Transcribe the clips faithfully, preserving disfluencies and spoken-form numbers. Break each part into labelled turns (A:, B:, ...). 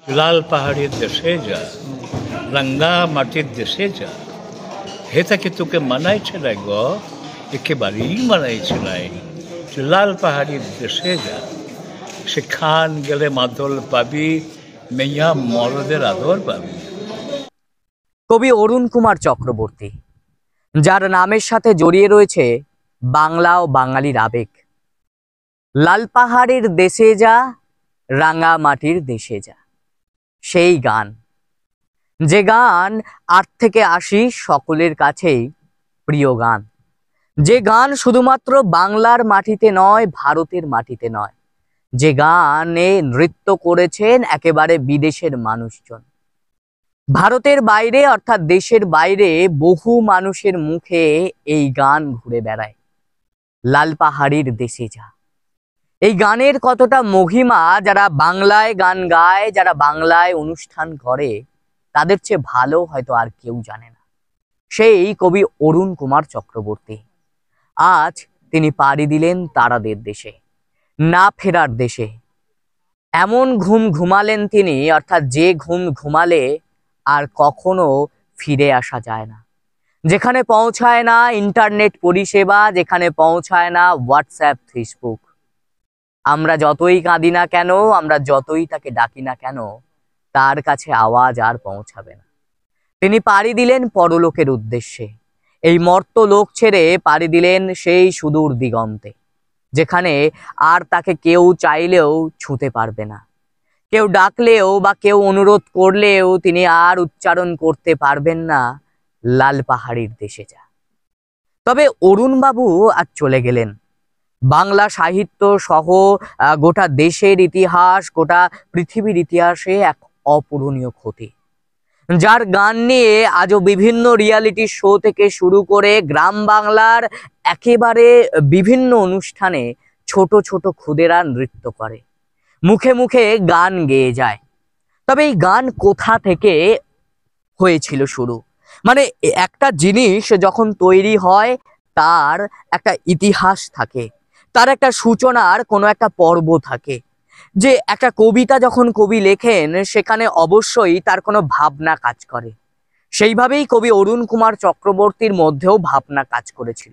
A: লাল পাহাড়ের দেশে যা, রাঙ্গা মাটির দেশে যা, হে তাকে তোকে মানাইছে নাই গ, একেবারেই মানাইছে নাই। লাল পাহাড়ের দেশে যা, সেখান গেলে মাদল পাবি, মেয়া মরদের আদর পাবি।
B: কবি অরুণ কুমার চক্রবর্তী, যার নামের সাথে জড়িয়ে রয়েছে বাংলা ও বাঙালির আবেগ। লাল পাহাড়ের দেশে যা, রাঙা মাটির দেশে যা, সেই গান, যে গান আট থেকে আশি সকলের কাছেই প্রিয় গান, যে গান শুধুমাত্র বাংলার মাটিতে নয়, ভারতের মাটিতে নয়, যে গানে নৃত্য করেছেন একেবারে বিদেশের মানুষজন। ভারতের বাইরে অর্থাৎ দেশের বাইরে বহু মানুষের মুখে এই গান ঘুরে বেড়ায়, লাল পাহাড়ির দেশে যা। এই গানের কতটা মহিমা যারা বাংলায় গান গায়, যারা বাংলায় অনুষ্ঠান করে, তাদের চেয়ে ভালো হয়তো আর কেউ জানে না। সেই কবি অরুণ কুমার চক্রবর্তী আজ তিনি পাড়ি দিলেন তারাদের দেশে, না ফেরার দেশে। এমন ঘুম ঘুমালেন তিনি, অর্থাৎ যে ঘুম ঘুমালে আর কখনো ফিরে আসা যায় না, যেখানে পৌঁছায় না ইন্টারনেট পরিষেবা, যেখানে পৌঁছায় না হোয়াটসঅ্যাপ, ফেসবুক। আমরা যতই কাঁদি না কেন, আমরা যতই তাকে ডাকি না কেন, তার কাছে আওয়াজ আর পৌঁছাবে না। তিনি পাড়ি দিলেন পরলোকের উদ্দেশ্যে, এই মর্তলোক ছেড়ে পাড়ি দিলেন সেই সুদূর দিগন্তে, যেখানে আর তাকে কেউ চাইলেও ছুঁতে পারবে না, কেউ ডাকলেও বা কেউ অনুরোধ করলেও তিনি আর উচ্চারণ করতে পারবেন না, লাল পাহাড়ির দেশে যা। তবে অরুণ বাবু আজ চলে গেলেন। বাংলা সাহিত্য সহ গোটা দেশের ইতিহাস, গোটা পৃথিবীর ইতিহাসে এক অপূরণীয় ক্ষতি, যার গান নিয়ে আজও বিভিন্ন রিয়ালিটি শো থেকে শুরু করে গ্রাম বাংলার একেবারে বিভিন্ন অনুষ্ঠানে ছোট ছোট খুদেরা নৃত্য করে, মুখে মুখে গান গেয়ে যায়। তবে এই গান কোথা থেকে হয়েছিল শুরু? মানে একটা জিনিস যখন তৈরি হয় তার একটা ইতিহাস থাকে, তার একটা সূচনার কোনো একটা পর্ব থাকে। যে একটা কবিতা যখন কবি লেখেন, সেখানে অবশ্যই তার কোনো ভাবনা কাজ করে। সেইভাবেই কবি অরুণ কুমার চক্রবর্তীর মধ্যেও ভাবনা কাজ করেছিল।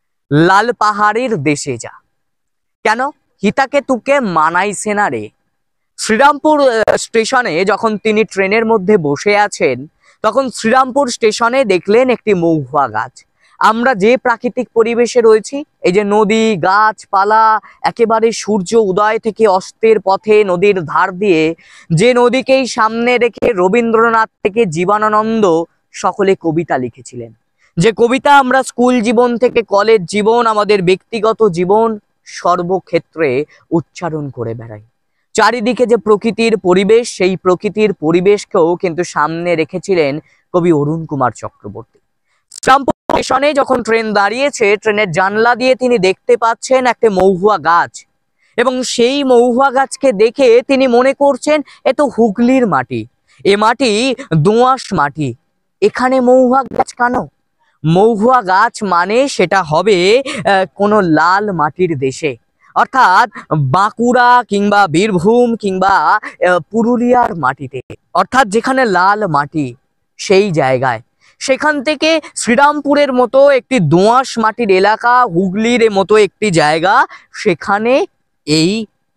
B: লাল পাহাড়ের দেশে যা, কেন? হিতাকেতুকে মানাইছে না রে। শ্রীরামপুর স্টেশনে যখন তিনি ট্রেনের মধ্যে বসে আছেন, তখন শ্রীরামপুর স্টেশনে দেখলেন একটি মহুয়া গাছ। আমরা যে প্রাকৃতিক পরিবেশে রয়েছি, এই যে নদী, গাছপালা, একেবারে সূর্য উদয় থেকে অস্তের পথে নদীর ধার দিয়ে, যে নদীকেই সামনে রেখে রবীন্দ্রনাথ থেকে জীবনানন্দ সকলে কবিতা লিখেছিলেন, যে কবিতা আমরা স্কুল জীবন থেকে কলেজ জীবন, আমাদের ব্যক্তিগত জীবন, সর্বক্ষেত্রে উচ্চারণ করে বেড়াই। চারিদিকে যে প্রকৃতির পরিবেশ, সেই প্রকৃতির পরিবেশকেও কিন্তু সামনে রেখেছিলেন কবি অরুণ কুমার চক্রবর্তী। শ্রীরামপুর স্টেশনে যখন ট্রেন দাঁড়িয়েছে, ট্রেনের জানলা দিয়ে তিনি দেখতে পাচ্ছেন একটা মহুয়া গাছ, এবং সেই মহুয়া গাছকে দেখে তিনি মনে করছেন এ তো হুগলির মাটি, এ মাটি দোআঁশ মাটি, এখানে মহুয়া গাছ কেন? মহুয়া গাছ মানে সেটা হবে কোনো লাল মাটির দেশে, অর্থাৎ বাঁকুড়া কিংবা বীরভূম কিংবা পুরুলিয়ার মাটিতে, অর্থাৎ যেখানে লাল মাটি, সেই জায়গায়। সেখান থেকে শ্রীরামপুরের মতো একটি দোআঁশ মাটির এলাকা, হুগলির মতো একটি জায়গা, সেখানে এই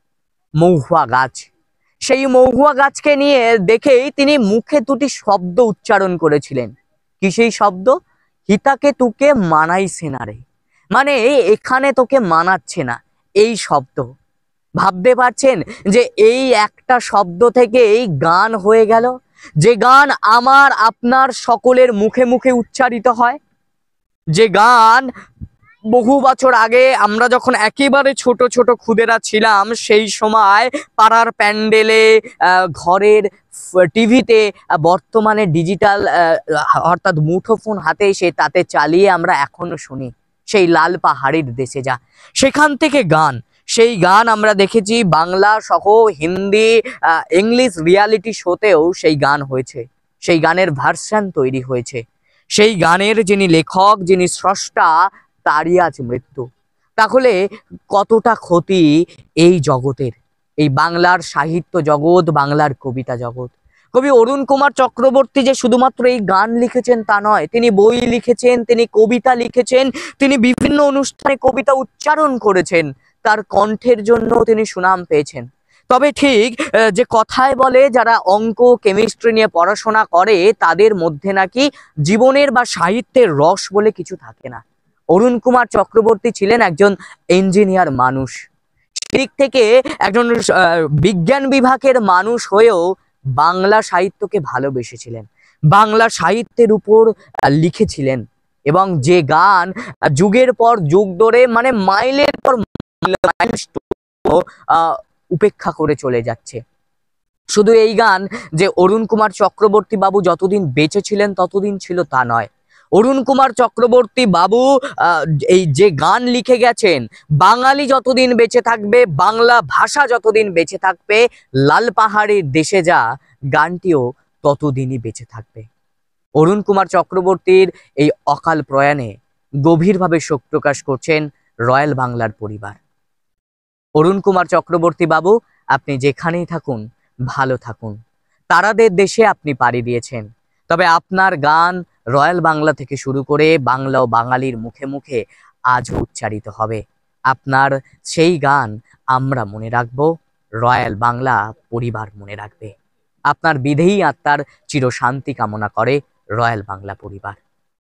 B: মহুয়া গাছ। সেই মহুয়া গাছকে নিয়ে দেখেই তিনি মুখে দুটি শব্দ উচ্চারণ করেছিলেন। কি সেই শব্দ? হিতাকে তুকে মানাইছে না রে, মানে এখানে তোকে মানাচ্ছে না, এই শব্দ। ভাবতে পারছেন যে এই একটা শব্দ থেকে এই গান হয়ে গেল, যে গান আমার আপনার সকলের মুখে মুখে উচ্চারিত হয়, যে গান বহু বছর আগে আমরা যখন একেবারে ছোট ছোট খুদেরা ছিলাম, সেই সময় পাড়ার প্যান্ডেলে, ঘরের টিভিতে, বর্তমানে ডিজিটাল অর্থাৎ মুঠোফোন হাতে এসে তাতে চালিয়ে আমরা এখনো শুনি, সেই লাল পাহাড়ের দেশে যা। সেখান থেকে গান, সেই গান আমরা দেখেছি বাংলা সহ হিন্দি, ইংলিশ রিয়ালিটি শোতেও সেই গান হয়েছে, সেই গানের ভার্সন তৈরি হয়েছে। সেই গানের যিনি লেখক, যিনি স্রষ্টা, তারই আজ মৃত্যু। তাহলে কতটা ক্ষতি এই জগতের, এই বাংলার সাহিত্য জগৎ, বাংলার কবিতা জগৎ। কবি অরুণ কুমার চক্রবর্তী যে শুধুমাত্র এই গান লিখেছেন তা নয়, তিনি বই লিখেছেন, তিনি কবিতা লিখেছেন, তিনি বিভিন্ন অনুষ্ঠানে কবিতা উচ্চারণ করেছেন, তার কণ্ঠের জন্য তিনি সুনাম পেয়েছেন। তবে ঠিক যে কথায় বলে, যারা অঙ্ক কেমিস্ট্রি নিয়ে পড়াশোনা করে তাদের মধ্যে নাকি জীবনের বা সাহিত্যের রস বলে কিছু থাকে না। অরুণ কুমার চক্রবর্তী ছিলেন একজন ইঞ্জিনিয়ার মানুষ, সেদিক থেকে একজন বিজ্ঞান বিভাগের মানুষ হয়েও বাংলা সাহিত্যকে ভালোবেসেছিলেন, বাংলা সাহিত্যের উপর লিখেছিলেন, এবং যে গান যুগের পর যুগ ধরে, মানে মাইলের পর মাইল উপেক্ষা করে চলে যাচ্ছে। শুধু এই গান যে অরুণ কুমার চক্রবর্তী বাবু যতদিন বেঁচে ছিলেন ততদিন ছিল তা নয়। অরুণ কুমার চক্রবর্তী বাবু এই যে গান লিখে গেছেন, বাঙালি যতদিন বেঁচে থাকবে, বাংলা ভাষা যতদিন বেঁচে থাকবে, লাল পাহাড়ের দেশে যা গানটিও ততদিনই বেঁচে থাকবে। অরুণ কুমার চক্রবর্তীর এই অকাল প্রয়াণে গভীরভাবে শোক প্রকাশ করছেন রয়্যাল বাংলার পরিবার। অরুণ কুমার চক্রবর্তী বাবু, আপনি যেখানেই থাকুন ভালো থাকুন। তারাদের দেশে আপনি পাড়ি দিয়েছেন, তবে আপনার গান রয়্যাল বাংলা থেকে শুরু করে বাংলা ও বাঙালির মুখে মুখে আজও উচ্চারিত হবে। আপনার সেই গান আমরা মনে রাখব, রয়্যাল বাংলা পরিবার মনে রাখবে। আপনার বিধেয়ী আত্মার চিরশান্তি কামনা করে রয়্যাল বাংলা পরিবার।